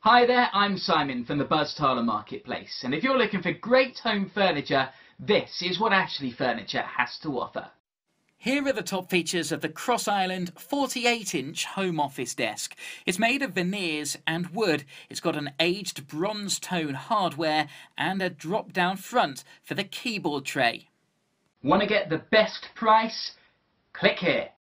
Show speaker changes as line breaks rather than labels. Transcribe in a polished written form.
Hi there, I'm Simon from the Buzztala Marketplace, and if you're looking for great home furniture, this is what Ashley Furniture has to offer.
Here are the top features of the Cross Island 48-inch home office desk. It's made of veneers and wood. It's got an aged bronze tone hardware and a drop-down front for the keyboard tray.
Want to get the best price? Click here.